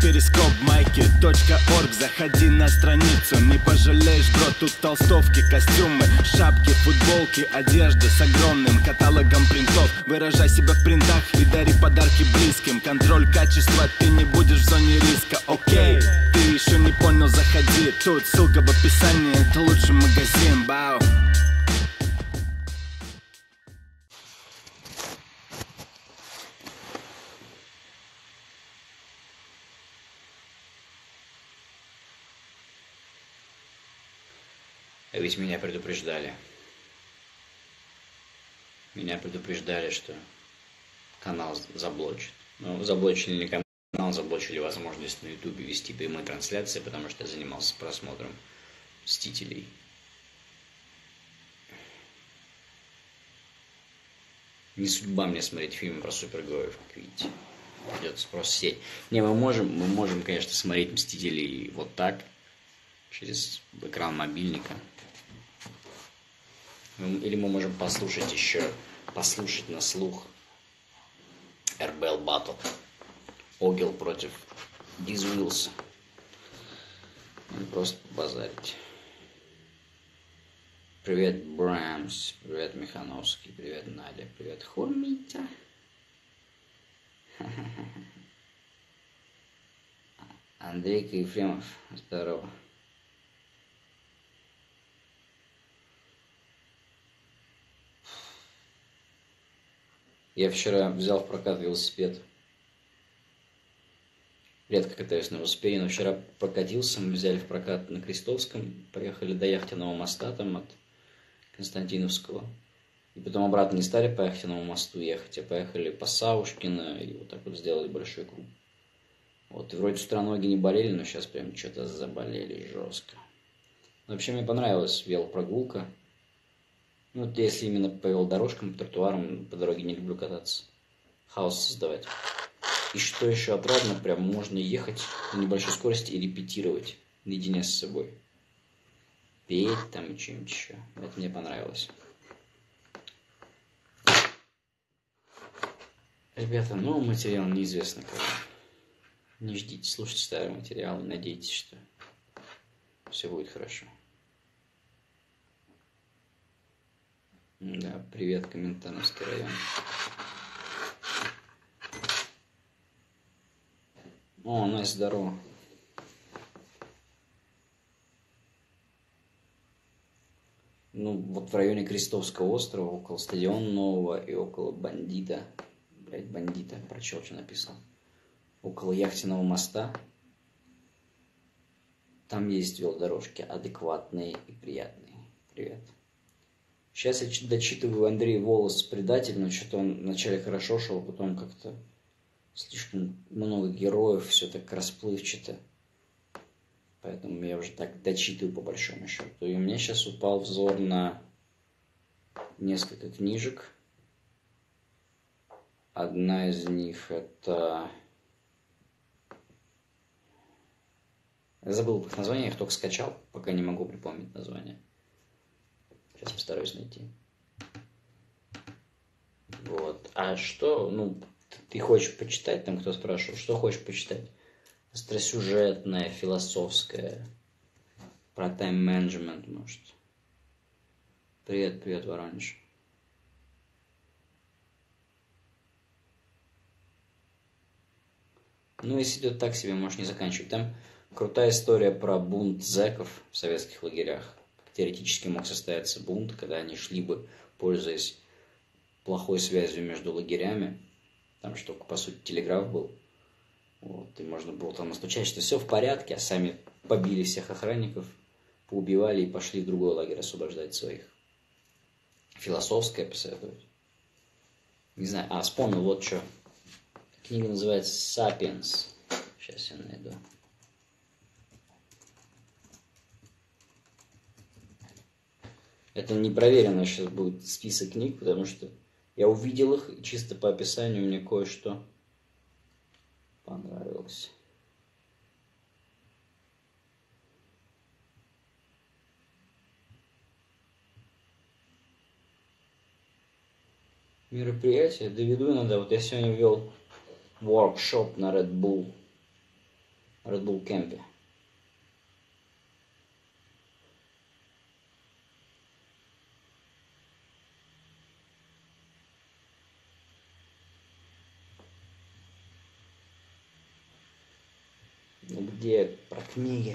перископ майки.орг. Заходи на страницу, не пожалеешь, бро. Тут толстовки, костюмы, шапки, футболки, одежда с огромным каталогом принтов. Выражай себя в принтах и дари подарки близким. Контроль качества, ты не будешь в зоне риска. Окей, ты еще не понял, заходи. Тут ссылка в описании, это лучший магазин. Бау. А ведь меня предупреждали. Меня предупреждали, что канал заблочат. Ну, заблочили не канал, заблочили возможность на ютубе вести прямые трансляции, потому что я занимался просмотром «Мстителей». Не судьба мне смотреть фильмы про супергероев, как видите. Придется просто сеть. Не, мы можем, конечно, смотреть «Мстителей» вот так, через экран мобильника. Или мы можем послушать на слух RBL Battle. Огил против Диз Уиллса. Просто базарить. Привет, Брамс. Привет, Михановский. Привет, Надя. Привет, Хурмита. Андрей Ефремов. Здорово. Я вчера взял в прокат велосипед. Редко катаюсь на велосипеде, но вчера прокатился. Мы взяли в прокат на Крестовском. Поехали до Яхтенного моста, там от Константиновского. И потом обратно не стали по Яхтенному мосту ехать, а поехали по Савушкино. И вот так вот сделали большой круг. Вот, и вроде с утра ноги не болели, но сейчас прям что-то заболели жестко. Но вообще мне понравилась велопрогулка. Ну, вот если именно по велодорожкам, по тротуарам, по дороге не люблю кататься. Хаос создавать. И что еще отрадно, прям можно ехать на небольшой скорости и репетировать наедине с собой. Петь там и что-нибудь еще. Это мне понравилось. Ребята, новый материал неизвестно когда. Не ждите, слушайте старый материал и надейтесь, что все будет хорошо. Да, привет, Коминтерновский район. О, Настя, здорово. Ну, вот в районе Крестовского острова, около стадиона нового и около Бандита. Блять, Бандита, прочел, что написал. Около Яхтенного моста. Там есть велодорожки адекватные и приятные. Привет. Сейчас я дочитываю Андрей Волос «Предатель», но что-то он вначале хорошо шел, потом как-то слишком много героев, все так расплывчато. Поэтому я уже так дочитываю по большому счету. И у меня сейчас упал взор на несколько книжек. Одна из них это... Я забыл их название, я их только скачал, пока не могу припомнить название. Сейчас постараюсь найти. Вот. А что, ну, ты хочешь почитать, там кто спрашивал, что хочешь почитать? Остросюжетное, философское, про тайм-менеджмент, может. Привет, привет, Воронеж. Ну, если идет так себе, можешь не заканчивать. Там крутая история про бунт зэков в советских лагерях. Теоретически мог состояться бунт, когда они шли бы, пользуясь плохой связью между лагерями. Там что, по сути, телеграф был. Вот, и можно было там настучать, что все в порядке, а сами побили всех охранников, поубивали и пошли в другой лагерь освобождать своих. Философское посоветовать. Не знаю, вспомнил вот что. Книга называется «Сапиенс». Сейчас я найду. Это непроверенный сейчас будет список книг, потому что я увидел их, и чисто по описанию мне кое-что понравилось. Мероприятие доведу иногда. Вот я сегодня вел воркшоп на Red Bull. Red Bull Кемпе. Ну где про книги?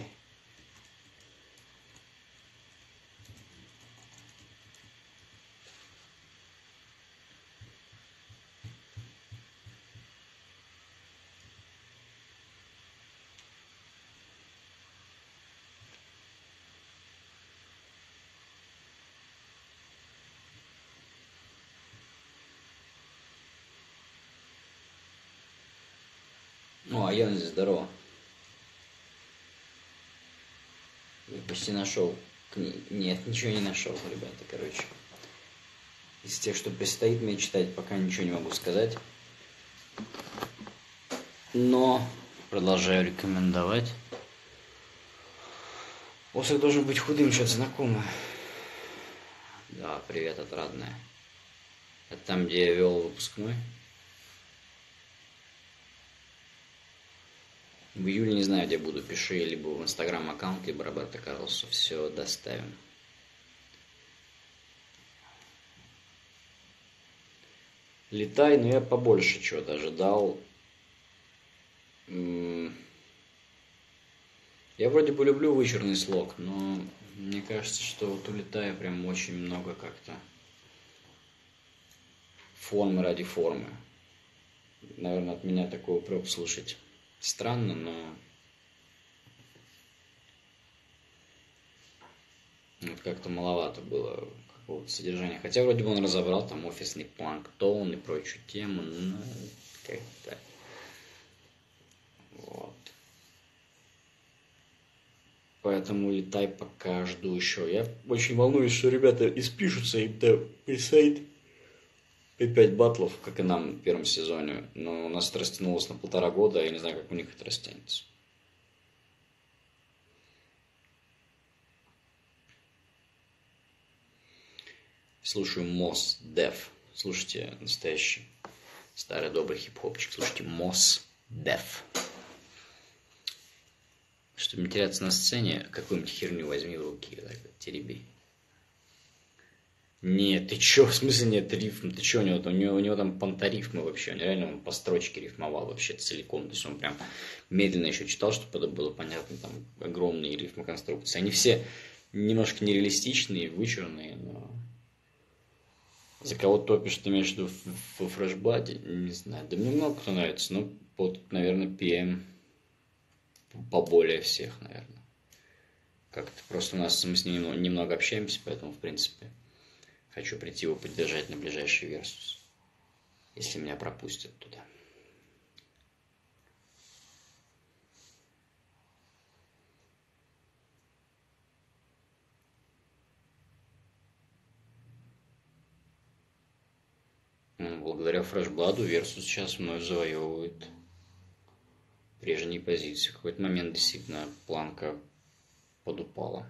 О, Йонзи, здорово. Я почти нашел книги. Нет, ничего не нашел, ребята, короче. Из тех, что предстоит мне читать, пока ничего не могу сказать. Но продолжаю рекомендовать. Осак должен быть худым, что-то знакомое. Да, привет, отрадная. Это там, где я вел выпускной. В июле не знаю, где буду. Пиши либо в инстаграм аккаунт, либо Роберто Карлосу. Все доставим. Летай, но я побольше чего-то ожидал. Я вроде бы люблю вычурный слог, но мне кажется, что вот у Летая прям очень много как-то формы ради формы. Наверное, от меня такой упрек слушать странно, но вот как-то маловато было какого-то содержания. Хотя вроде бы он разобрал там офисный планктон и прочую тему, но как-то вот. Поэтому Летай пока жду еще. Я очень волнуюсь, что ребята испишутся, им-то предстоит 5 батлов, как и нам в первом сезоне. Но у нас это растянулось на 1,5 года, я не знаю, как у них это растянется. Слушаю Mos Def. Слушайте настоящий старый добрый хип-хопчик. Слушайте Mos Def. Чтобы не теряться на сцене, какую-нибудь херню возьми в руки, так вот, тереби. Нет, ты чё, в смысле нет рифм? Ты чё, у него там пантарифмы вообще, он реально по строчке рифмовал вообще целиком. То есть он прям медленно еще читал, чтобы это было понятно, там огромные рифмы конструкции. Они все немножко нереалистичные, вычурные, но... За кого топишь, ты имеешь в виду в фрешбладе? Не знаю, да мне много кто нравится, но вот, наверное, PM поболее всех, наверное. Как-то просто мы с ним немного общаемся, поэтому, в принципе, хочу прийти его поддержать на ближайший Версус, если меня пропустят туда. Благодаря фрешбладу Версус сейчас вновь завоевывает прежние позиции. В какой-то момент действительно планка подупала.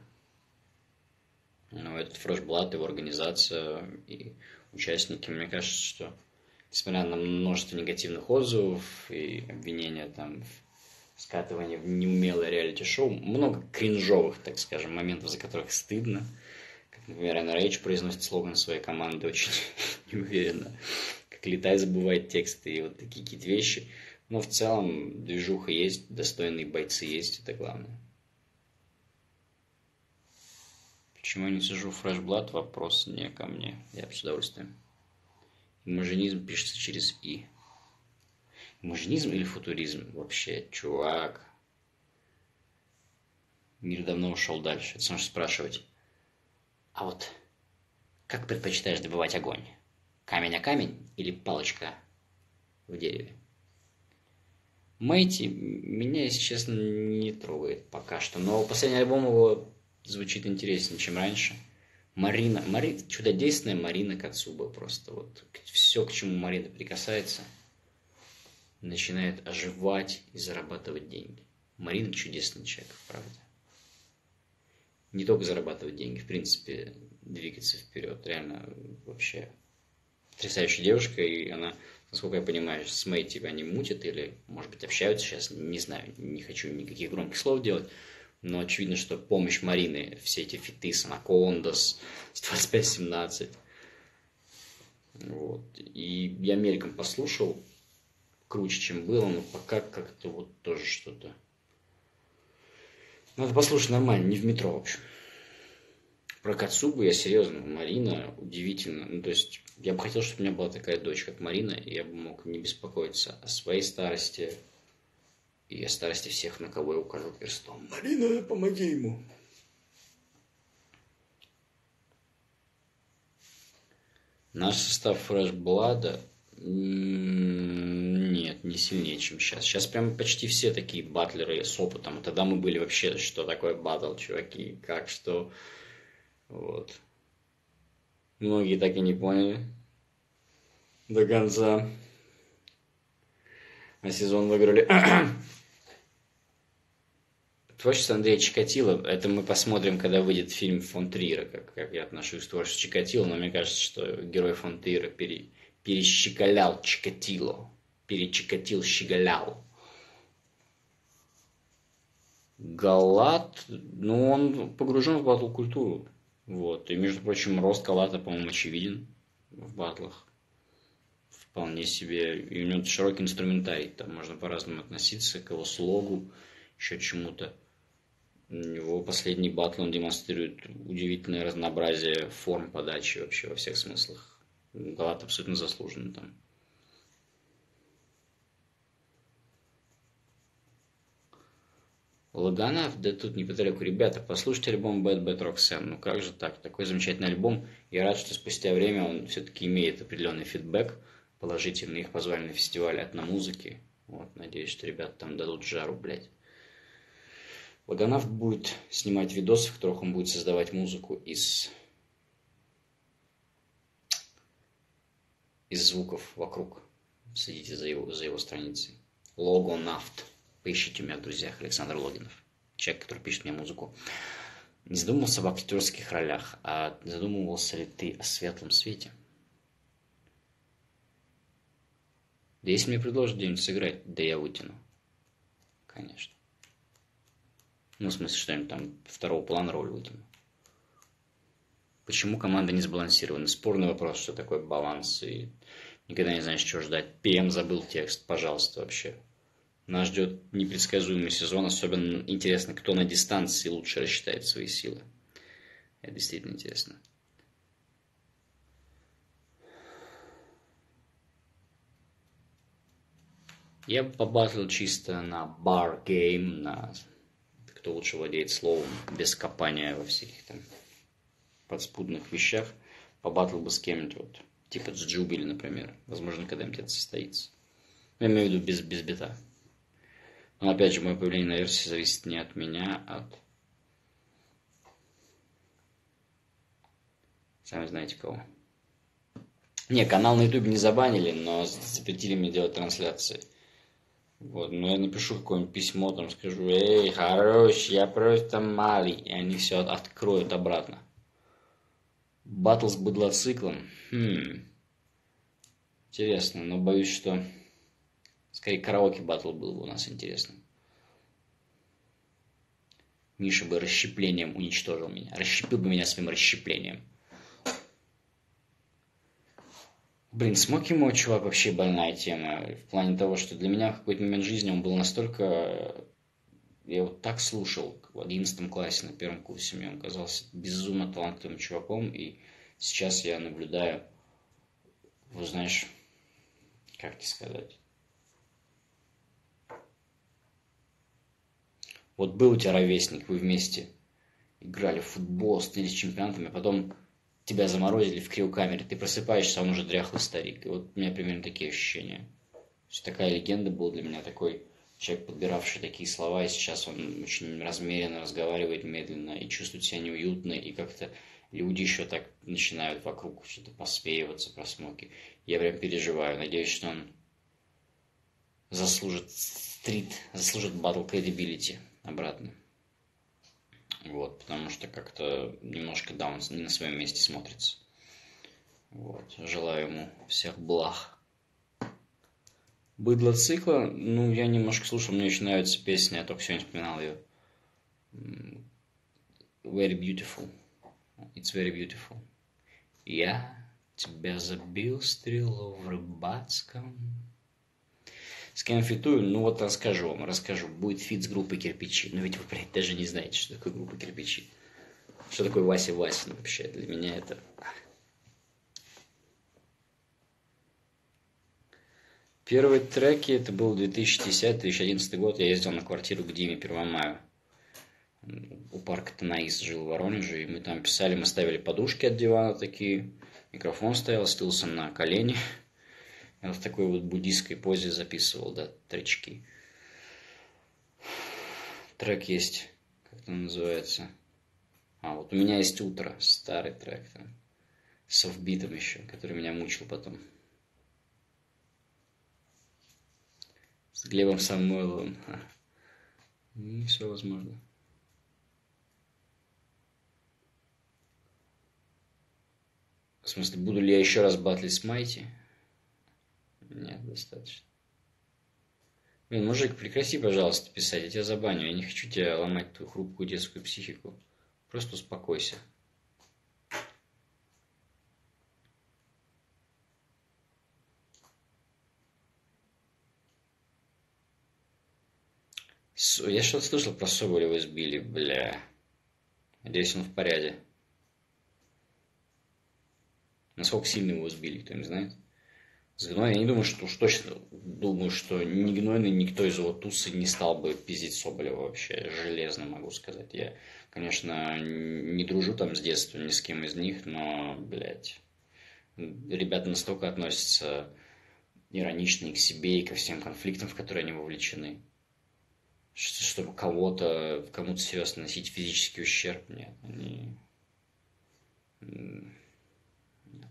Но этот фрешблад, его организация и участники, мне кажется, что несмотря на множество негативных отзывов и обвинения там в скатывании в неумелое реалити-шоу, много кринжовых, так скажем, моментов, за которых стыдно. Как, например, NRH произносит слоган своей команды очень неуверенно. Как Летай забывает тексты и вот такие какие-то вещи. Но в целом движуха есть, достойные бойцы есть, это главное. Почему я не сижу в фрешблад? Вопрос не ко мне. Я с удовольствием. Имажинизм пишется через «и». Имажинизм или футуризм? Вообще, чувак. Мир давно ушел дальше. Это сможешь спрашивать. А вот как предпочитаешь добывать огонь? Камень о камень или палочка в дереве? Мэйти меня, если честно, не трогает пока что. Но последний альбом его звучит интереснее, чем раньше. Марина, чудодейственная Марина Кацуба просто. Вот все, к чему Марина прикасается, начинает оживать и зарабатывать деньги. Марина чудесный человек, правда. Не только зарабатывать деньги, в принципе, двигаться вперед. Реально вообще потрясающая девушка, и она Насколько я понимаю, с Мэй тебя не мутят или, может быть, общаются сейчас, не знаю, не хочу никаких громких слов делать, но очевидно, что помощь Марины, все эти фиты с Анакондас, с 25-17, вот, и я мельком послушал, круче, чем было, но пока как-то вот тоже что-то. Надо послушать нормально, не в метро, в общем. Про Кацубу я серьезно, Марина удивительно. Ну, то есть, я бы хотел, чтобы у меня была такая дочь, как Марина, и я бы мог не беспокоиться о своей старости и о старости всех, на кого я укажу перстом. Марина, помоги ему. Наш состав Fresh Blood нет, не сильнее, чем сейчас. Сейчас прям почти все такие батлеры с опытом. Тогда мы были вообще, что такое батл, чуваки, как, что... Вот. Многие так и не поняли до конца. А сезон выиграли. Творчество Андрея Чикатило, это мы посмотрим, когда выйдет фильм фон Триера, как я отношусь к творчеству Чикатило, но мне кажется, что герой фон Триера перещеголял Чикатило. Перечикатил, щеголял. Галат, ну, он погружен в батл-культуру. Вот. И, между прочим, рост Галата, по-моему, очевиден в батлах. Вполне себе. И у него широкий инструментарий. Там можно по-разному относиться к его слогу, еще чему-то. У него последний батл, он демонстрирует удивительное разнообразие форм подачи вообще во всех смыслах. Галат абсолютно заслуженный там. Лаганов, да тут неподалеку. Ребята, послушайте альбом Bad Bad Roxanne. Ну как же так? Такой замечательный альбом. Я рад, что спустя время он все-таки имеет определенный фидбэк положительный. Их позвали на фестиваль «Этномузыки». Вот, надеюсь, что ребята там дадут жару, блядь. Лаганов будет снимать видосы, в которых он будет создавать музыку из звуков вокруг. Следите за его страницей. Логонафт. Поищите у меня в друзьях Александр Логинов. Человек, который пишет мне музыку. Не задумывался об актерских ролях, а задумывался ли ты о светлом свете? Да если мне предложат где-нибудь сыграть, да я вытяну. Конечно. Ну, в смысле, что-нибудь там второго плана роль вытяну. Почему команда не сбалансирована? Спорный вопрос, что такое баланс. И никогда не знаешь, чего ждать. ПМ забыл текст, пожалуйста, вообще. Нас ждет непредсказуемый сезон. Особенно интересно, кто на дистанции лучше рассчитает свои силы. Это действительно интересно. Я бы побатлил чисто на bar game, на кто лучше владеет словом, без копания во всяких там подспудных вещах. Побатлил бы с кем-нибудь, вот, типа с Джубили, например. Возможно, когда-нибудь это состоится. Я имею в виду без бита. Но опять же, мое появление на версии зависит не от меня, а от... Сами знаете кого. Не, канал на YouTube не забанили, но запретили мне делать трансляции. Вот, но я напишу какое-нибудь письмо, там скажу: эй, хорош, я просто малый. И они все откроют обратно. Батл с быдлоциклом. Интересно, но боюсь, что... Скорее, караоке батл был бы у нас интересным. Миша бы расщеплением уничтожил меня. Расщепил бы меня своим расщеплением. Блин, Смоки Мо, чувак, вообще больная тема. В плане того, что для меня в какой-то момент жизни он был настолько... Я его так слушал в 11 классе, на первом курсе. Мне он казался безумно талантливым чуваком. И сейчас я наблюдаю... Вы знаешь, как тебе сказать... Вот был у тебя ровесник, вы вместе играли в футбол, становились чемпионатами, а потом тебя заморозили в криокамере, ты просыпаешься, а он уже дряхлый старик. И вот у меня примерно такие ощущения. То есть такая легенда была для меня, такой человек, подбиравший такие слова, и сейчас он очень размеренно разговаривает, медленно, и чувствует себя неуютно, и как-то люди еще так начинают вокруг что-то посмеиваться про Смоки. Я прям переживаю, надеюсь, что он заслужит battle credibility обратно. Вот, потому что как-то немножко он не на своем месте смотрится. Вот, желаю ему всех благ. Быдло цикла, ну, я немножко слушал, мне очень нравится песня, я только сегодня вспоминал ее. Very beautiful. It's very beautiful. Я тебя забил стрелу в рыбацком. С кем фитую? Ну вот расскажу. Будет фит с группой «Кирпичи». Но ведь вы, блядь, даже не знаете, что такое группа «Кирпичи». Что такое Вася Васин вообще? Для меня это... Первые треки, это был 2010-2011 год. Я ездил на квартиру к Диме Первомаю. У парка Танаис жил в Воронеже. И мы там писали, мы ставили подушки от дивана такие. Микрофон стоял, стылся на колени. Я в такой вот буддийской позе записывал, да, тречки. Трек есть, как это называется. Вот у меня есть «Утро», старый трек там, с офбитом еще, который меня мучил потом. С Глебом Самойловым. И все возможно. В смысле, буду ли я еще раз батлить с Майти? Нет, достаточно. Блин, мужик, прекрати, пожалуйста, писать, я тебя забаню. Я не хочу тебя ломать твою хрупкую детскую психику. Просто успокойся. Я что-то слышал про Соболева избили, бля. Надеюсь, он в порядке. Насколько сильно его сбили, кто не знает? С Гнойной, я не думаю, что уж точно думаю, что ни Гнойный, никто из его тусы не стал бы пиздить Соболева вообще. Железно могу сказать. Я, конечно, не дружу там с детства ни с кем из них, но, блядь, ребята настолько относятся иронично и к себе, и ко всем конфликтам, в которые они вовлечены. Чтобы кому-то серьезно носить физический ущерб, нет, они... Нет.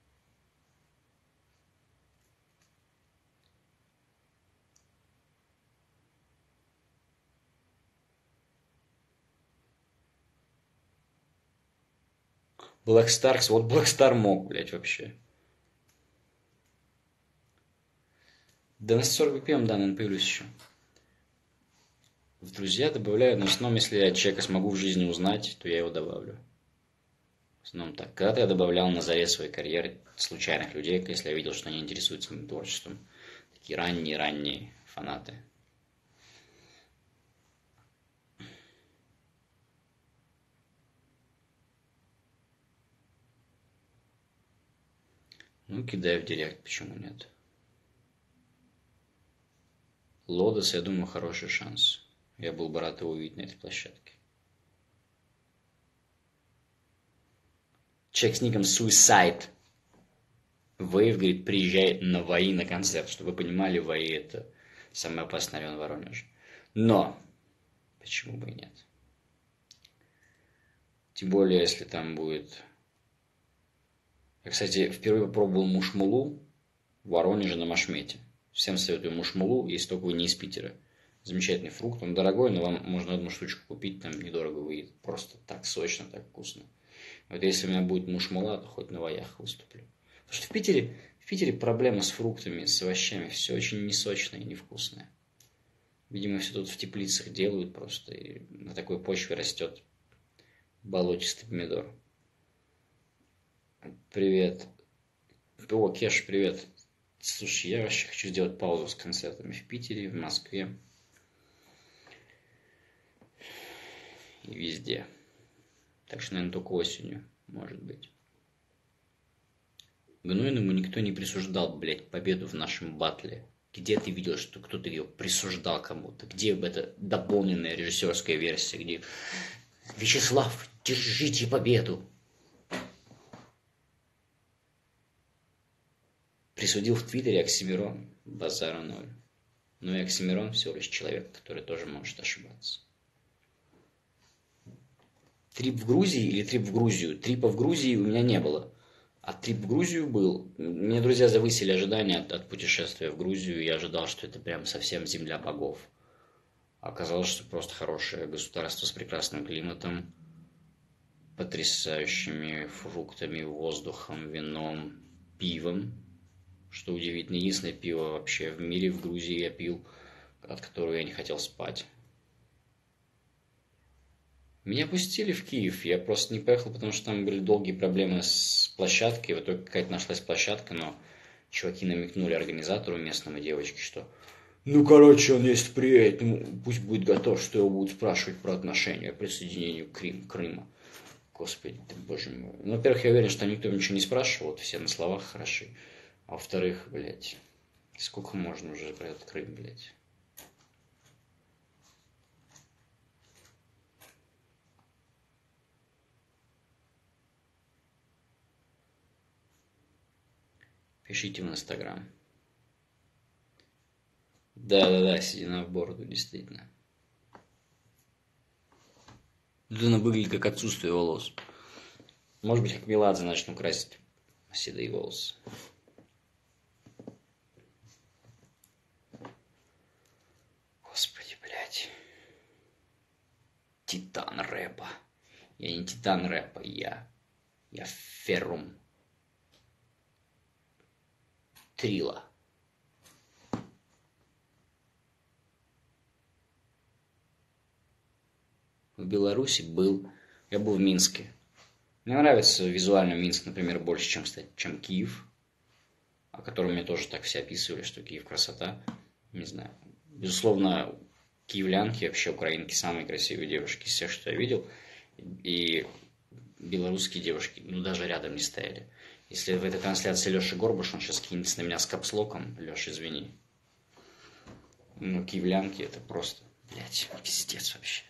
Black Stars, вот Black Star мог, блядь, вообще. Да на 40 BPM, да, наверное, появлюсь еще. В друзья добавляю, но в основном, если я человека смогу в жизни узнать, то я его добавлю. В основном так. Когда-то я добавлял на заре своей карьеры случайных людей, если я видел, что они интересуются моим творчеством. Такие ранние фанаты. Ну, кидай в директ, почему нет? Лодос, я думаю, хороший шанс. Я был бы рад его увидеть на этой площадке. Человек с ником Suicide. Вейв, говорит, приезжай на ВАИ на концерт. Чтобы вы понимали, ВАИ — это самый опасный район Воронежа. Но, почему бы и нет? Тем более, если там будет... Я, кстати, впервые попробовал мушмулу в Воронеже на Машмете. Всем советую мушмулу, если только вы не из Питера. Замечательный фрукт, он дорогой, но вам можно одну штучку купить, там недорого выйдет. Просто так сочно, так вкусно. Вот если у меня будет мушмула, то хоть на ВАЯх выступлю. Потому что в Питере проблема с фруктами, с овощами, все очень несочное и невкусное. Видимо, все тут в теплицах делают просто, и на такой почве растет болотистый помидор. Привет. О, Кеш, привет. Слушай, я вообще хочу сделать паузу с концертами в Питере, в Москве. И везде. Так что, наверное, только осенью, может быть. Гнойному никто не присуждал, блядь, победу в нашем батле. Где ты видел, что кто-то ее присуждал кому-то? Где эта дополненная режиссерская версия, где Вячеслав, держите победу? Присудил в Твиттере Оксимирон, базара ноль. Но и Оксимирон всего лишь человек, который тоже может ошибаться. Трип в Грузии или трип в Грузию? Трипа в Грузии у меня не было. А трип в Грузию был. Мне друзья завысили ожидания от путешествия в Грузию. Я ожидал, что это прям совсем земля богов. А оказалось, что просто хорошее государство с прекрасным климатом, потрясающими фруктами, воздухом, вином, пивом. что удивительно. Единственное пиво вообще в мире, в Грузии я пил, от которого я не хотел спать. Меня пустили в Киев, я просто не поехал, потому что там были долгие проблемы с площадкой. В итоге какая-то нашлась площадка, но чуваки намекнули организатору местному девочке, что ну, короче, он если приедет, ну, пусть будет готов, что его будут спрашивать про отношения к присоединению Крыма. Господи ты, боже мой. Ну, во-первых, я уверен, что никто ничего не спрашивал, вот все на словах хороши. А во-вторых, блядь, сколько можно уже про этот Крым, блядь. Пишите в Инстаграм. Да, седина в бороду, действительно. Тут она выглядит как отсутствие волос. Может быть, как Меладзе начну красить седые волосы. Господи, блядь. Титан рэпа. Я не титан рэпа, я феррум. Трила. В Беларуси был. Я был в Минске. Мне нравится визуально Минск, например, больше, чем Киев, о котором мне тоже так все описывали, что Киев красота. Не знаю. Безусловно, киевлянки, вообще украинки, самые красивые девушки из всех, что я видел. И белорусские девушки, ну, даже рядом не стояли. Если в этой трансляции Леша Горбуш, он сейчас кинется на меня с капслоком. Леша, извини. Ну, киевлянки, это просто, блядь, пиздец вообще.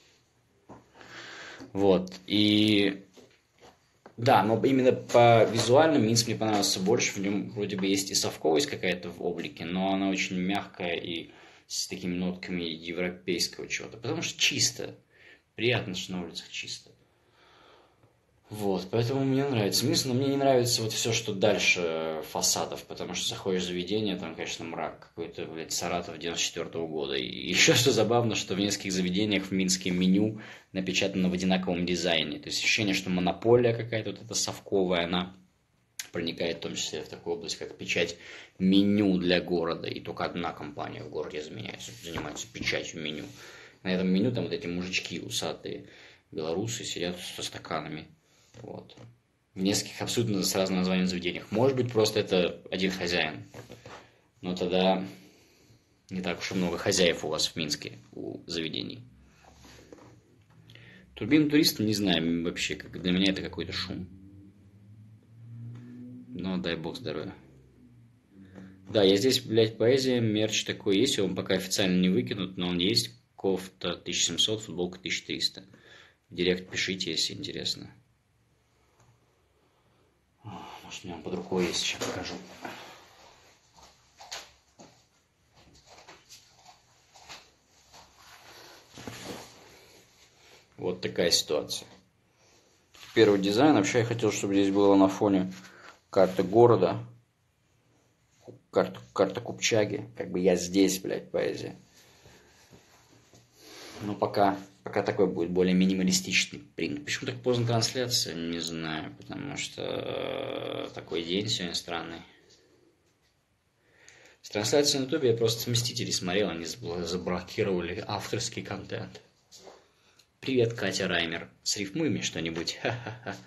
Вот, и да, но именно по визуальному Минск мне понравился больше. В нем вроде бы есть и совковость какая-то в облике, но она очень мягкая и с такими нотками европейского чего-то. Потому что чисто. Приятно, что на улицах чисто. Вот, поэтому мне нравится Минск, но мне не нравится вот все, что дальше фасадов, потому что заходишь в заведение, там, конечно, мрак какой-то, блядь, Саратов 94-го года. И еще что забавно, что в нескольких заведениях в Минске меню напечатано в одинаковом дизайне. То есть ощущение, что монополия какая-то вот эта совковая, она проникает в том числе в такую область, как печать меню для города. И только одна компания в городе занимается печатью меню. На этом меню там вот эти мужички усатые белорусы сидят со стаканами. Вот. В нескольких абсолютно с разным названием заведениях. Может быть, просто это один хозяин. Но тогда не так уж и много хозяев у вас в Минске, у заведений. Турбина туриста, не знаю вообще, как для меня это какой-то шум. Но дай бог здоровья. Да, я здесь, блядь, поэзия, мерч такой есть, он пока официально не выкинут, но он есть. Кофта 1700, футболка 1300. В директ пишите, если интересно. Может, у меня под рукой есть, сейчас покажу. Вот такая ситуация. Первый дизайн. Вообще я хотел, чтобы здесь было на фоне карта города. Карта Купчаги. Как бы я здесь, блядь, поэзия. Но пока такой будет более минималистичный принт. Почему так поздно трансляция? Не знаю, потому что такой день сегодня странный. С трансляцией на ютубе я просто «Мстители» смотрел, они заблокировали авторский контент. Привет, Катя Раймер. Срифмуй мне что-нибудь. Ха-ха-ха.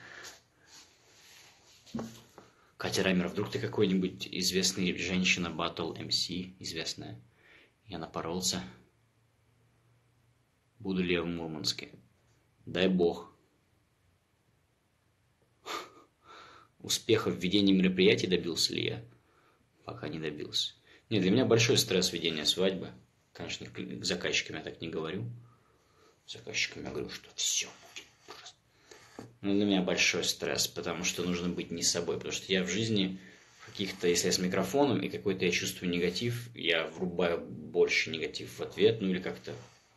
Катя Раймер, вдруг ты какой-нибудь известный женщина батл МС известная? Я напоролся. Буду ли я в Мурманске? Дай бог. Успеха в ведении мероприятий добился ли я? Пока не добился. Нет, для меня большой стресс ведения свадьбы. Конечно, к заказчикам я так не говорю. Заказчикам я говорю, что все будет просто. Но для меня большой стресс, потому что нужно быть не собой. Потому что я в жизни каких-то, если я с микрофоном и какой-то я чувствую негатив, я врубаю больше негатив в ответ, ну или как-то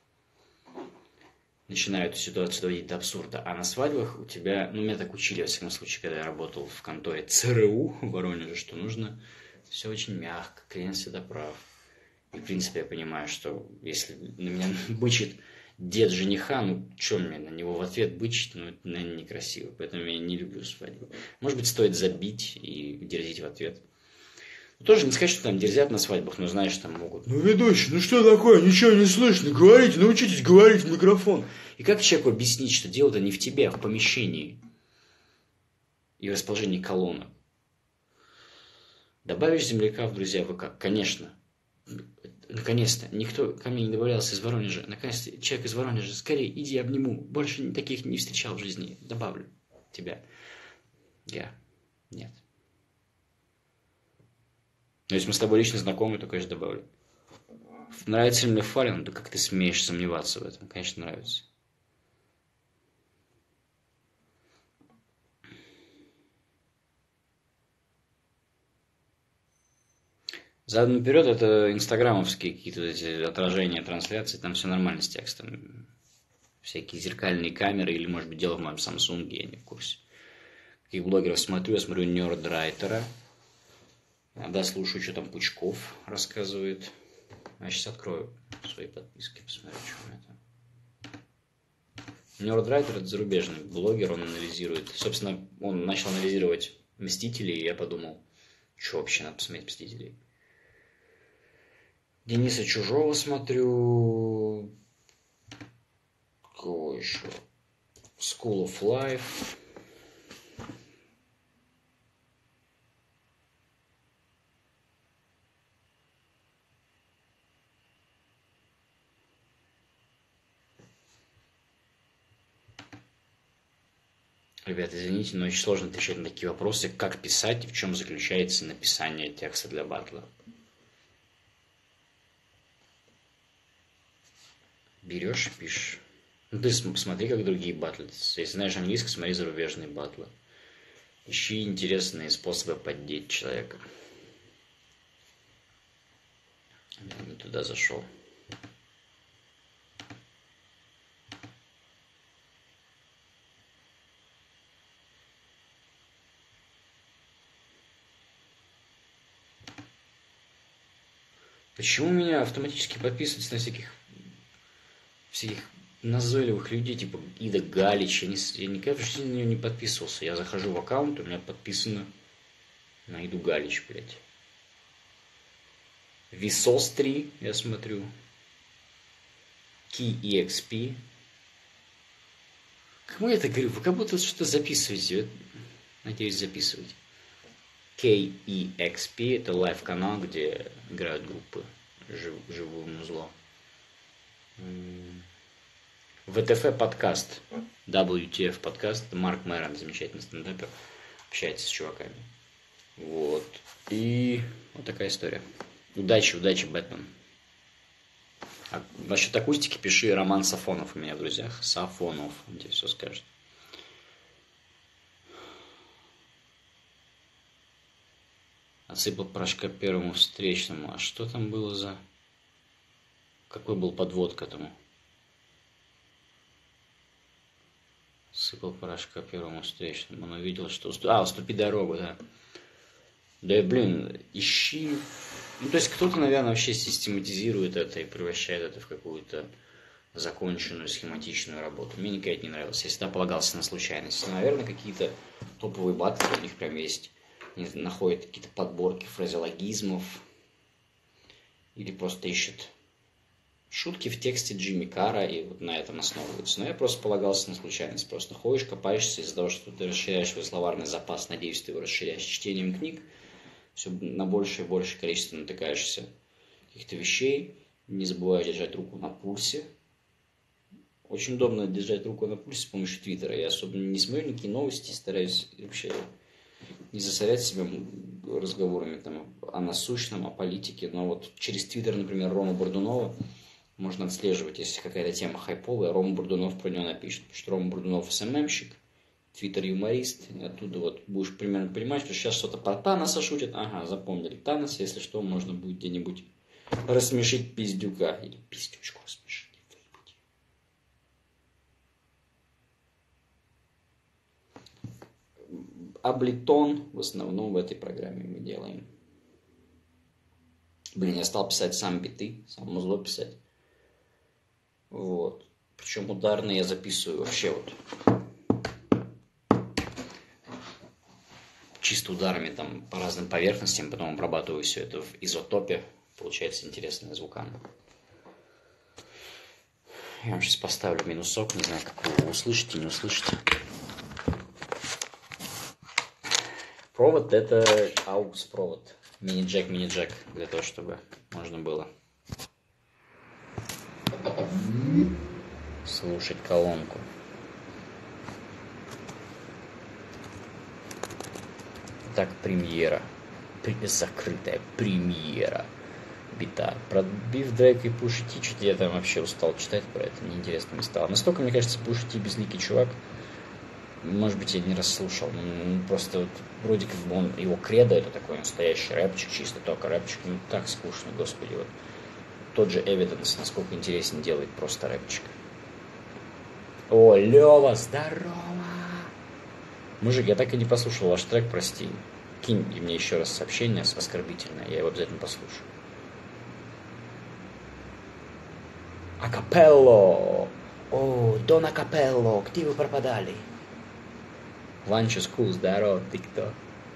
начинаю эту ситуацию доводить до абсурда. А на свадьбах у тебя, ну, меня так учили, во всяком случае, когда я работал в конторе ЦРУ в Воронеже, что нужно все очень мягко, клиент всегда прав. И, в принципе, я понимаю, что если на меня бычит дед жениха, ну, что мне на него в ответ бычить, ну, это, наверное, некрасиво. Поэтому я не люблю свадьбу. Может быть, стоит забить и дерзить в ответ. Тоже не сказать, что там дерзят на свадьбах, но знаешь, там могут. Ну, ведущий, ну что такое? Ничего не слышно. Говорите, научитесь говорить в микрофон. И как человеку объяснить, что дело-то не в тебе, а в помещении и в расположении колонок? Добавишь земляка в друзья ВК? Конечно. Наконец-то. Никто ко мне не добавлялся из Воронежа. Наконец-то человек из Воронежа. Скорее, иди обниму. Больше таких не встречал в жизни. Добавлю тебя. Я. Нет. Но если мы с тобой лично знакомы, то, конечно, добавлю. Нравится ли мне Фалин? Да как ты смеешь сомневаться в этом? Конечно, нравится. Задом наперед это инстаграмовские какие-то эти отражения трансляций, там все нормально с текстом. Всякие зеркальные камеры, или, может быть, дело в моем Samsung, я не в курсе. Каких блогеров смотрю? Я смотрю Нердрайтера. Иногда слушаю, что там Пучков рассказывает. Я сейчас открою свои подписки, посмотрю, что у меня там. Нердрайтер — это зарубежный блогер, он анализирует. Собственно, он начал анализировать «Мстителей», и я подумал, что вообще надо посмотреть «Мстителей». Дениса Чужого смотрю. Кого еще? School of Life. Ребята, извините, но очень сложно отвечать на такие вопросы, как писать и в чем заключается написание текста для батла. Берешь и пишешь. Ну, ты смотри, как другие батлы. Если знаешь английский, смотри зарубежные батлы. Ищи интересные способы поддеть человека. Я не туда зашел. Почему меня автоматически подписываются на всяких назойливых людей, типа Ида Галич? Я никогда в жизни на нее не подписывался. Я захожу в аккаунт, у меня подписано на Иду Галич, блядь. Висос 3, я смотрю. Key EXP. Кому я это говорю? Вы как будто что-то записываете. Надеюсь, записываете. KEXP — это лайв-канал, где играют группы живую музло. ВТФ подкаст, WTF подкаст, это Марк Мэрон, замечательный стендапер, общается с чуваками. Вот. И вот такая история. Удачи, Бэтмен. А насчет акустики пиши Роман Сафонов у меня в друзьях. Сафонов, он тебе все скажет. Отсыпал порошка первому встречному. А что там было за... Какой был подвод к этому? Сыпал порошка первому встречному. Он увидел, что... уступи дорогу, да. Да, блин, ищи... Ну, то есть кто-то, наверное, вообще систематизирует это и превращает это в какую-то законченную схематичную работу. Мне никогда это не нравилось. Я всегда полагался на случайность. Наверное, какие-то топовые батлы у них прям есть. Они находят какие-то подборки фразеологизмов. Или просто ищут шутки в тексте Джимми Карра и вот на этом основываются. Но я просто полагался на случайность. Просто ходишь, копаешься из-за того, что ты расширяешь свой словарный запас. Надеюсь, ты его расширяешь чтением книг. Все на большее и большее количество натыкаешься каких-то вещей. Не забывай держать руку на пульсе. Очень удобно держать руку на пульсе с помощью Твиттера. Я особо не смотрю никакие новости, стараюсь вообще не засорять себя разговорами там, о насущном, о политике. Но вот через Твиттер, например, Рома Бурдунова можно отслеживать, если какая-то тема хайповая, Рома Бурдунов про него напишет. Потому что Рома Бурдунов СММщик, Твиттер-юморист. И оттуда вот будешь примерно понимать, что сейчас что-то про Таноса шутят. Ага, запомнили Танос, если что, можно будет где-нибудь рассмешить пиздюка. Или пиздючку рассмешить. Аблитон в основном в этой программе мы делаем. Блин, я стал писать сам биты, сам музло писать. Вот. Причем ударные я записываю вообще вот чисто ударами там по разным поверхностям, потом обрабатываю все это в изотопе. Получается интересные звуками. Я вам сейчас поставлю минусок, не знаю, как вы его услышите, не услышите. Провод — это AUX провод. Мини-джек, для того, чтобы можно было слушать колонку. Так, премьера. Закрытая премьера. Бита. Про Биф Дрейк и Пуша Ти, что-то я там вообще устал читать про это, неинтересно мне стало. Настолько, мне кажется, Пуша Ти безликий чувак. Может быть, я не раз слушал. Просто вот, вроде как бы он, его кредо, это такой настоящий рэпчик, чисто только рэпчик. Ну, так скучно, господи. Вот. Тот же Evidence, насколько интересен делает просто рэпчик. О, Лёва, здорово! Мужик, я так и не послушал ваш трек, прости. Кинь мне еще раз сообщение оскорбительное, я его обязательно послушаю. Акапелло! О, Дон Акапелло, где вы пропадали? Ванчо Скул, здорово, ты кто?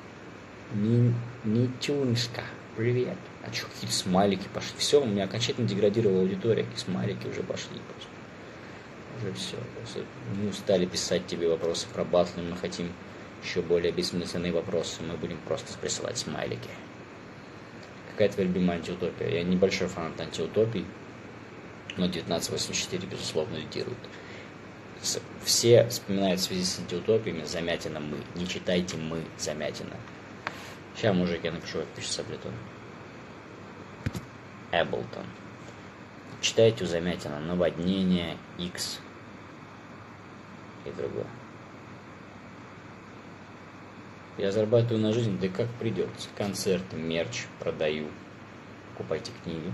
Нитюньска, привет. А что, какие-то смайлики пошли? Все, у меня окончательно деградировала аудитория, какие смайлики уже пошли просто. Уже все. Мы устали писать тебе вопросы про батлы, мы хотим еще более бессмысленные вопросы, мы будем просто присылать смайлики. Какая твоя любимая антиутопия? Я небольшой фанат антиутопий, но 1984, безусловно, лидирует. Все вспоминают в связи с антиутопиями Замятина мы. Не читайте мы Замятина. Сейчас, мужик, я напишу, как пишется Абleton. Ableton. Читайте у Замятина Наводнение, X и другое. Я зарабатываю на жизнь, да как придется. Концерты, мерч продаю. Покупайте книги.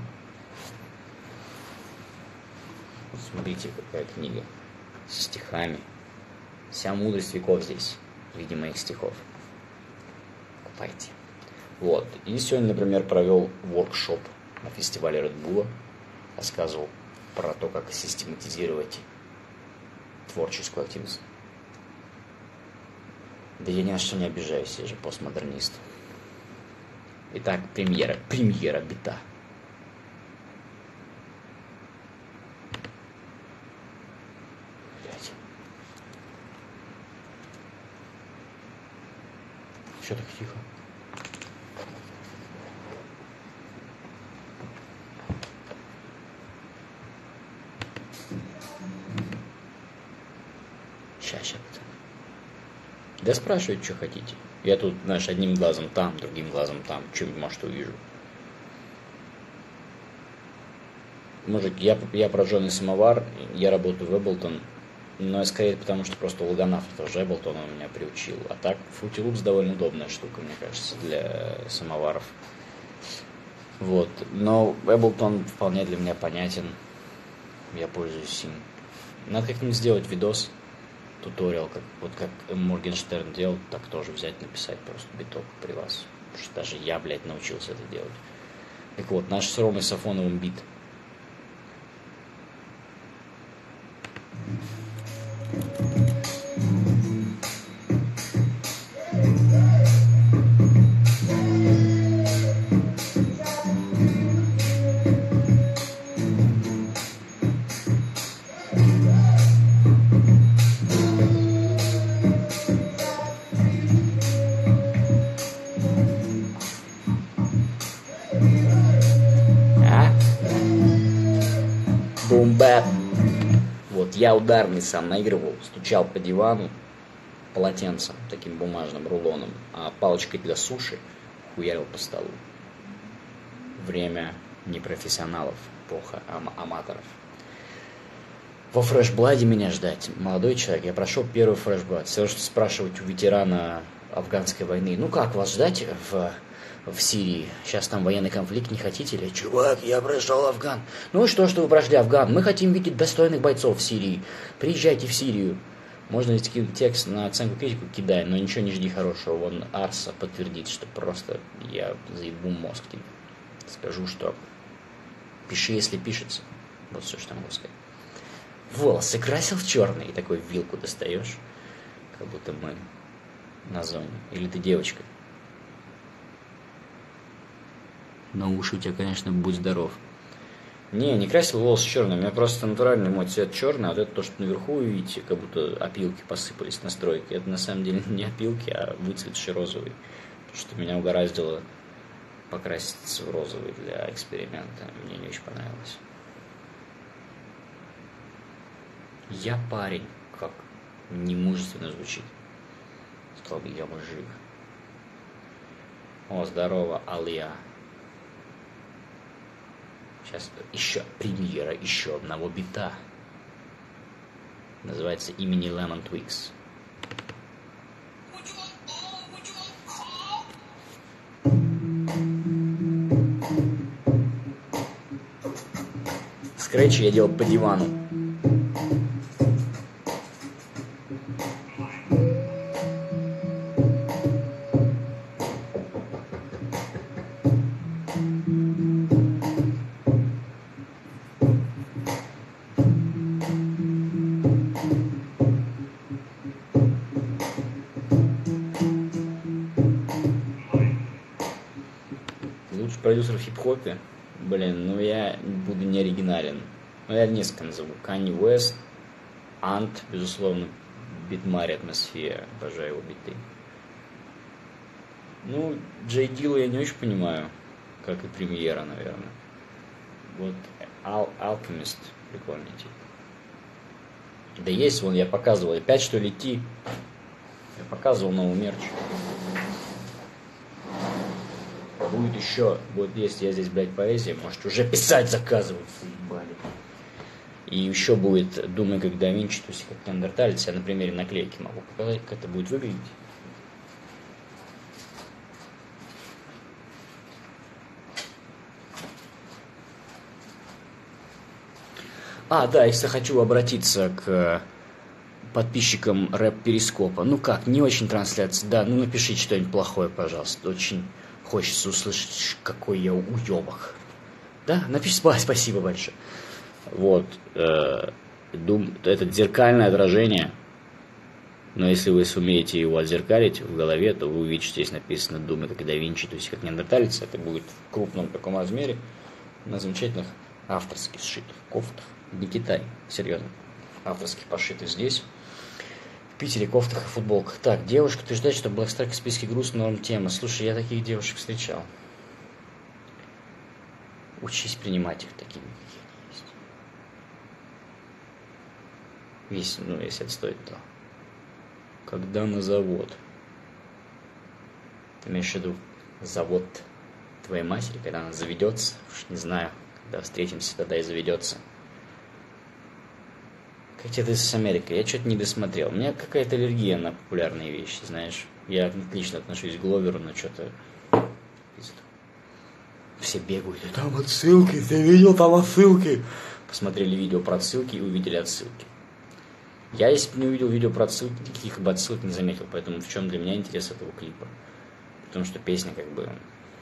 Вот смотрите, какая книга. Со стихами. Вся мудрость веков здесь, в виде моих стихов. Покупайте. Вот. И сегодня, например, провел воркшоп на фестивале Red Bull. Рассказывал про то, как систематизировать творческую активность. Да я ни на что не обижаюсь, я же постмодернист. Итак, премьера бита. Блять. Что так тихо? Сейчас. Да спрашивают, что хотите. Я тут, знаешь, одним глазом там, другим глазом там. Что-нибудь, может, увижу. Мужик, я прожженный самовар, я работаю в Ableton, но скорее потому, что просто Логонав тоже Ableton он меня приучил. А так, Fruity Loops довольно удобная штука, мне кажется, для самоваров. Вот. Но Ableton вполне для меня понятен. Я пользуюсь им. Надо как-нибудь сделать видос, туториал, как Моргенштерн делал, так тоже взять, написать просто биток при вас. Потому что даже я, блядь, научился это делать. Так вот, наш с Ромой Сафоновым бит. Бум-бэп. Вот, я ударный сам наигрывал, стучал по дивану полотенцем, таким бумажным рулоном, а палочкой для суши хуярил по столу. Время непрофессионалов, эпоха аматоров. Во фрешбладе меня ждать. Молодой человек, я прошел первый фрешблад. Все, что спрашивать у ветерана афганской войны. Ну как вас ждать в Сирии? Сейчас там военный конфликт, не хотите ли? Чувак, я прошел Афган. Ну и что вы прошли Афган? Мы хотим видеть достойных бойцов в Сирии. Приезжайте в Сирию. Можно ведь текст на оценку критику кидай, но ничего не жди хорошего. Вон Арса подтвердит, что просто я заебу мозг тебе. Скажу, что пиши, если пишется. Вот все, что могу сказать. Волосы красил в черный и такой вилку достаешь, как будто мы на зоне? Или ты девочка? Но уши у тебя, конечно, будь здоров. Не красил волосы черным, у меня просто натуральный мой цвет черный, а вот это то, что наверху вы видите, как будто опилки посыпались на стройке, это на самом деле не опилки, а выцветший розовый. Потому что меня угораздило покраситься в розовый для эксперимента, мне не очень понравилось. Я парень, как немужественно звучит. Сказал бы, я мужик. О, здорово, Алия. Сейчас еще премьера еще одного бита. Называется «Имени Lemon Twigs». Скретчи я делал по дивану. Лучший продюсер в хип-хопе? Блин, ну я буду не оригинален. Ну я несколько назову. Kanye West, Ант, безусловно, Битмари, Атмосфера, обожаю его биты. Ну, Джей Дилла я не очень понимаю, как и премьера, наверное. Вот Alchemist, прикольный тип. Да есть, вон я показывал, опять что ли Ти. Я показывал новый мерч. Будет еще, вот если я здесь, блядь, поэзия, можете уже писать, заказывать, заебали. И еще будет «Думай, как да Винчи», то есть как неандерталец, я на примере наклейки могу показать, как это будет выглядеть. Да, если хочу обратиться к подписчикам рэп-перископа. Ну как, не очень трансляция, да, ну напишите что-нибудь плохое, пожалуйста, очень хочется услышать, какой я уёбок. Да, напишите, спасибо большое. Вот, это зеркальное отражение, но если вы сумеете его отзеркалить в голове, то вы увидите, здесь написано «Думай, как да Винчи», то есть как неандерталец, это будет в крупном таком размере, на замечательных авторских сшитых кофтах. Не Китай, серьезно. Авторских пошитых здесь. В Питере кофтах и футболках. Так, девушка утверждает, что Black Strike в списке грустных норм темы. Слушай, я таких девушек встречал. Учись принимать их такими, какие они есть. Ну, если это стоит, то. Когда на завод? Ты имеешь в виду завод твоей матери, когда она заведется? Уж не знаю, когда встретимся, тогда и заведется. Как тебе с Америкой? Я что-то не досмотрел. У меня какая-то аллергия на популярные вещи, знаешь. Я отлично отношусь к Гловеру, но что-то... Все бегают. Там отсылки, ты видел там отсылки? Посмотрели видео про отсылки и увидели отсылки. Я, если бы не увидел видео про отсылки, никаких бы отсылок не заметил. Поэтому в чем для меня интерес этого клипа? Потому что песня как бы...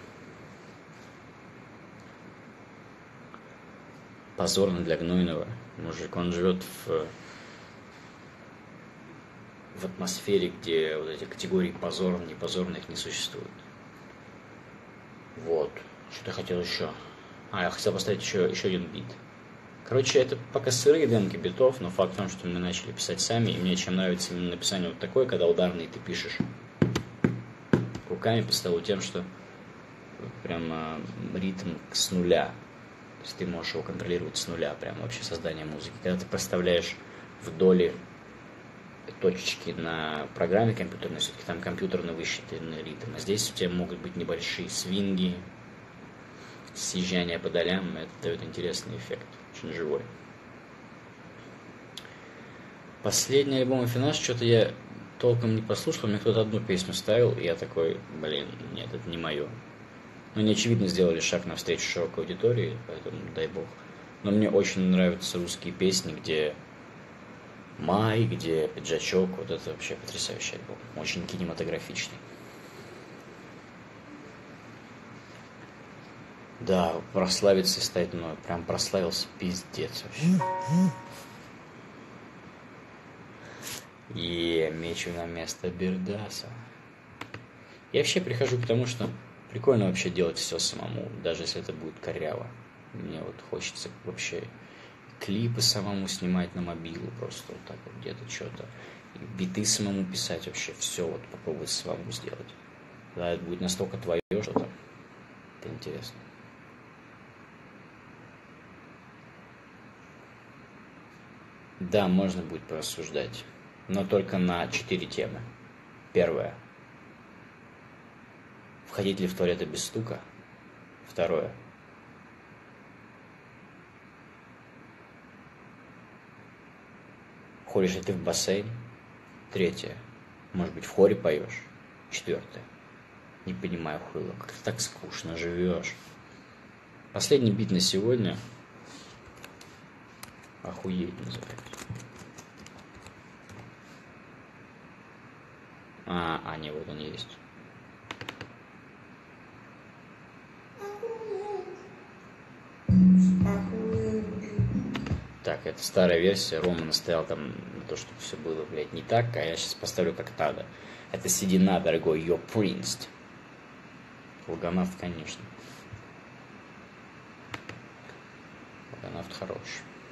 позорно для Гнойного. Мужик, он живет в атмосфере, где вот эти категории позорно, непозорно, их не существует. Вот. Что-то я хотел еще. Я хотел поставить еще один бит. Короче, это пока сырые демки битов, но факт в том, что мы начали писать сами, и мне чем нравится именно написание вот такое, когда ударный ты пишешь руками по столу, тем, что прямо ритм с нуля. То есть ты можешь его контролировать с нуля, прям вообще создание музыки. Когда ты проставляешь вдоль точечки на программе компьютерной, все-таки там компьютерно высчитанный ритм. А здесь у тебя могут быть небольшие свинги, съезжания по долям. Это дает интересный эффект, очень живой. Последний альбом Афинаж, что-то я толком не послушал. Мне кто-то одну песню ставил, и я такой, блин, нет, это не мое. Ну, они, очевидно, сделали шаг навстречу широкой аудитории, поэтому дай бог. Но мне очень нравятся русские песни, где май, где пиджачок. Вот это вообще потрясающий альбом. Очень кинематографичный. Да, прославиться и стать мной. Прям прославился пиздец вообще. Мечу на место Бердаса. Я вообще прихожу к тому, что прикольно вообще делать все самому, даже если это будет коряво. Мне вот хочется вообще клипы самому снимать на мобилу, просто вот так вот где-то что-то. Биты самому писать, вообще все вот попробовать самому сделать. Тогда это будет настолько твое что-то. Это интересно. Да, можно будет порассуждать, но только на 4 темы. Первое. Входить ли в туалеты без стука? Второе. Ходишь ли ты в бассейн? Третье. Может быть, в хоре поешь? Четвертое. Не понимаю, хуйло, как ты так скучно живешь. Последний бит на сегодня. Охуеть называется. Не, вот он есть. Так, это старая версия. Рома настоял там на то, чтобы все было, блядь, не так, а я сейчас поставлю как надо. Это седина, дорогой, Your Prince. Логонавт, конечно. Логонавт хорош.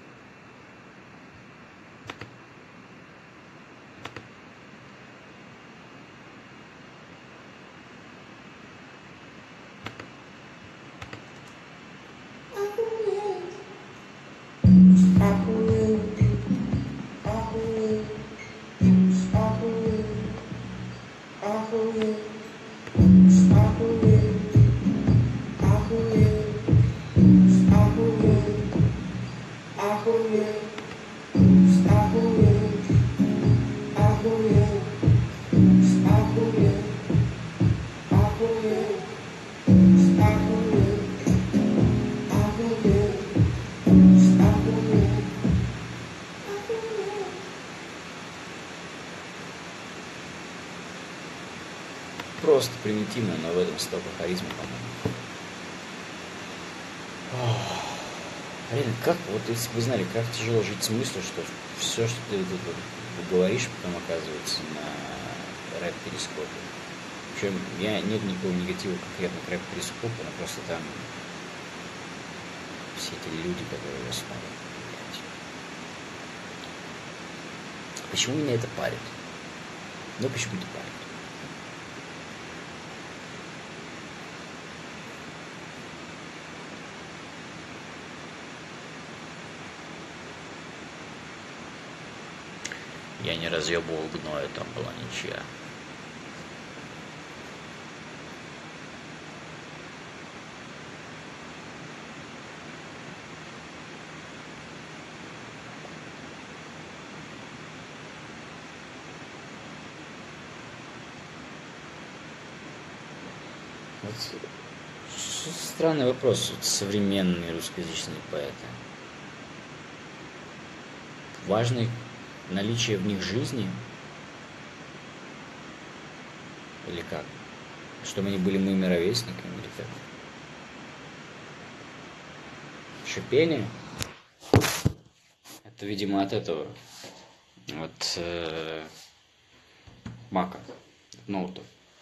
Просто примитивно, но в этом столько харизмы, по-моему. Реально, как, вот если бы вы знали, как тяжело жить с мыслью, что все, что ты тут говоришь, потом оказывается на рэп-перископе. Причем нет никакого негатива конкретно к рэп-перископу, но просто там все эти люди, которые его смотрят. Почему меня это парит? Ну, почему это парит? Я не разъебывал гноя, там была ничья. Вот странный вопрос. Вот современные русскоязычные поэты. Важно наличие в них жизни? Или как? Чтобы они были моими ровесниками или как? Шипение? Это, видимо, от этого. От мака. От ноутов.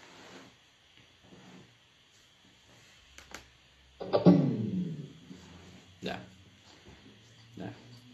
Да. Да.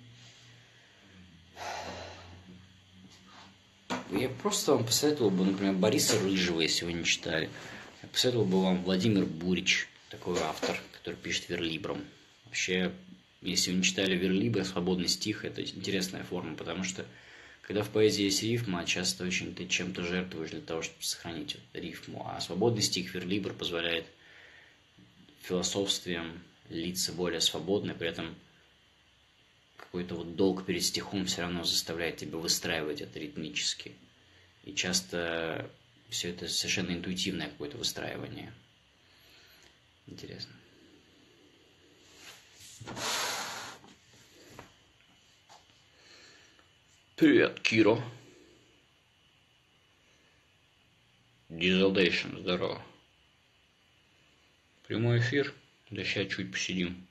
Я просто вам посоветовал бы, например, Бориса Рыжего, если вы не читали. Я посоветовал бы вам Владимир Бурич, такой автор, который пишет верлибром. Вообще, если вы не читали верлибр, свободный стих, это интересная форма, потому что когда в поэзии есть рифма, часто очень ты чем-то жертвуешь для того, чтобы сохранить рифму. А свободный стих верлибр позволяет философствием литься более свободно, при этом какой-то вот долг перед стихом все равно заставляет тебя выстраивать это ритмически. И часто все это совершенно интуитивное какое-то выстраивание. Интересно. Привет, Киро. Дизелдейшн, здорово. Прямой эфир. Да сейчас чуть посидим.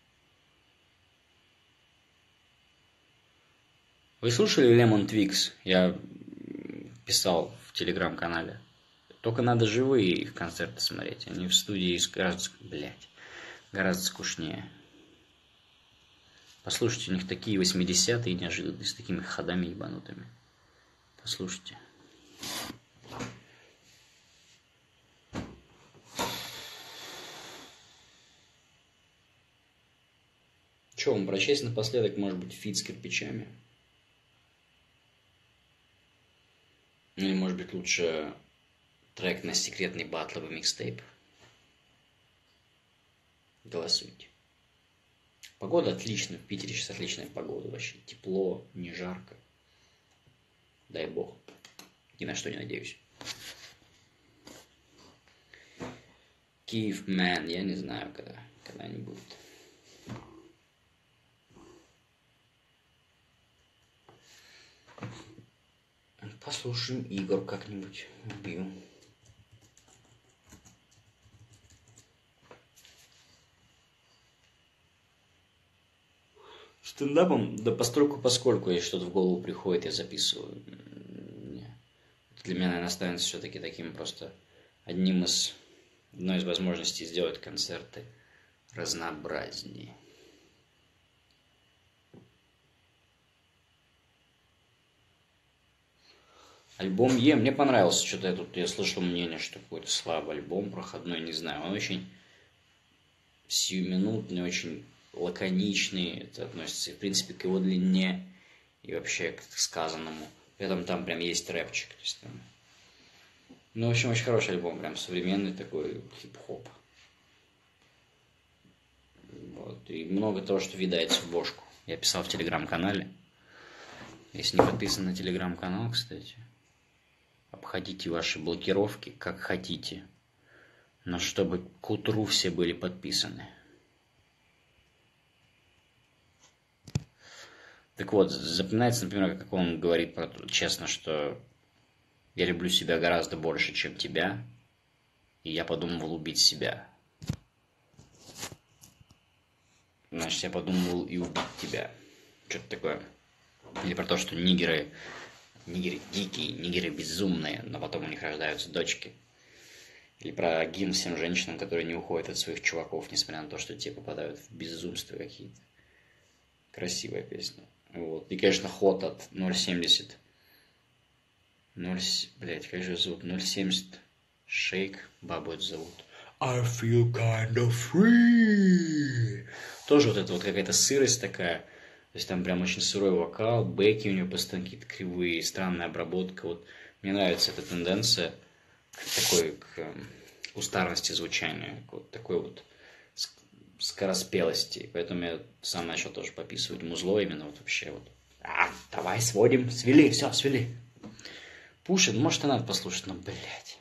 Вы слушали Lemon Twigs? Я писал в телеграм-канале. Только надо живые их концерты смотреть. Они в студии гораздо скучнее. Послушайте, у них такие 80-е неожиданные, с такими ходами ебанутыми. Послушайте. Что вам прочесть напоследок, может быть, фит с кирпичами? Или, может быть, лучше трек на секретный батловый микстейп? Голосуйте. Погода отличная, в Питере сейчас отличная погода вообще. Тепло, не жарко. Дай бог. Ни на что не надеюсь. Киев, man, я не знаю, когда они будут. Послушаем Игорь как-нибудь. Убью. Стендапом, да поскольку если что-то в голову приходит, я записываю. Для меня, наверное, останется все-таки таким просто одной из возможностей сделать концерты разнообразнее. Альбом Е мне понравился, что-то я слышал мнение, что какой-то слабый альбом, проходной, не знаю. Он очень сиюминутный, очень лаконичный, это относится, в принципе, к его длине и вообще к сказанному. При этом там прям есть рэпчик. То есть, там... Ну, в общем, очень хороший альбом, прям современный такой хип-хоп. Вот. И много того, что видается в бошку. Я писал в телеграм-канале. Если не подписан на телеграм-канал, кстати, обходите ваши блокировки как хотите, но чтобы к утру все были подписаны. Так вот, запоминается, например, как он говорит честно, что я люблю себя гораздо больше, чем тебя, и я подумывал убить себя. Значит, я подумывал и убить тебя. Что-то такое. Или про то, что нигеры дикие, нигеры безумные, но потом у них рождаются дочки. Или про гимн всем женщинам, которые не уходят от своих чуваков, несмотря на то, что те попадают в безумства какие-то. Красивая песня. Вот. И, конечно, ход от 0.70. Блять, как же зовут? 0.70. Шейк. Бабу это зовут. I feel kind of free. Тоже вот это вот какая-то сырость такая. То есть там прям очень сырой вокал, бэки у него постоянно какие-то кривые, странная обработка. Вот мне нравится эта тенденция к кустарности звучания, к вот такой вот скороспелости. Поэтому я сам начал тоже пописывать музло именно вот вообще вот. Давай сводим, свели, все, свели. Пушит, может и надо послушать, но, блядь.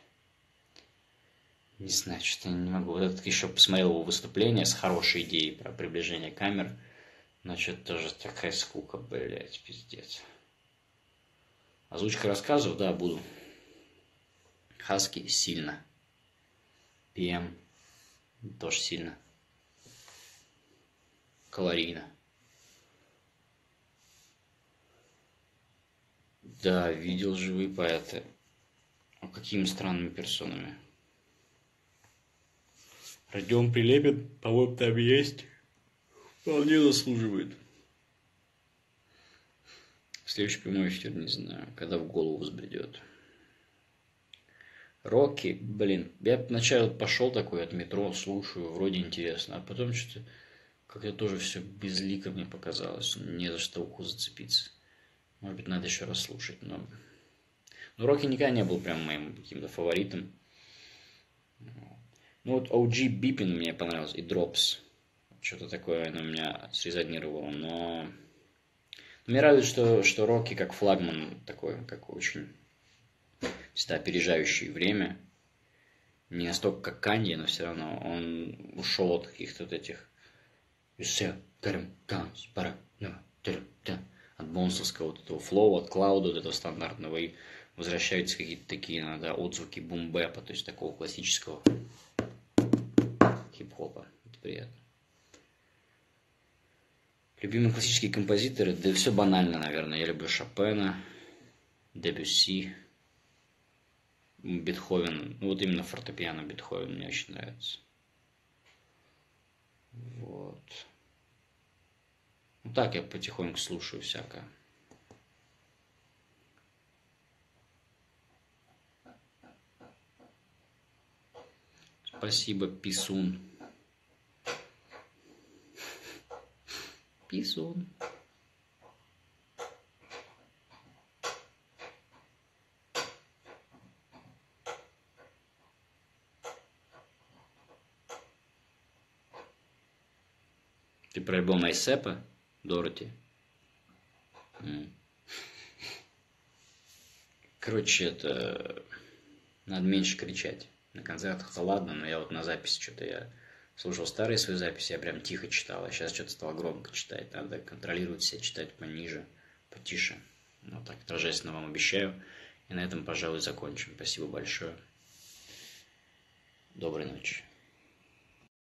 Не знаю, что-то не могу. Вот этот еще посмотрел его выступление с хорошей идеей про приближение камер. Но что-то тоже такая скука, блядь, пиздец. Озвучка рассказов, да, буду. Хаски сильно. ПМ тоже сильно. Калорийно. Да, видел живые поэты. А какими странными персонами? Родион Прилепин, по-моему, там есть. Вполне заслуживает. Следующий прямой эфир, не знаю, когда в голову взбредет. Рокки, блин, я вначале пошел такой от метро, слушаю, вроде интересно, а потом что-то как-то тоже все безлико мне показалось, не за что уху зацепиться. Может быть, надо еще раз слушать, но Рокки никогда не был прям моим каким-то фаворитом. Ну вот OG Бипин мне понравился, и Drops. Что-то такое оно меня срезонировало, но мне радует, что Рокки как флагман такой, как очень всегда опережающий время. Не настолько как Канье, но все равно он ушел от каких-то вот этих от бонсовского вот этого флоу, от клауда, вот этого стандартного, и возвращаются какие-то такие иногда отзвуки бум-бэпа, то есть такого классического хип-хопа. Это приятно. Любимые классические композиторы, да все банально, наверное. Я люблю Шопена, Дебюсси, Бетховен, ну вот именно фортепиано Бетховен мне очень нравится. Вот. Ну так я потихоньку слушаю всякое. Спасибо, Писун. Писун. Ты про альбом Айсепа, Дороти? Короче, это... Надо меньше кричать. На концертах-то ладно, но я вот на записи что-то я слушал старые свои записи, я прям тихо читал, а сейчас что-то стало громко читать. Надо контролировать себя, читать пониже, потише. Ну так, торжественно вам обещаю. И на этом, пожалуй, закончим. Спасибо большое. Доброй ночи.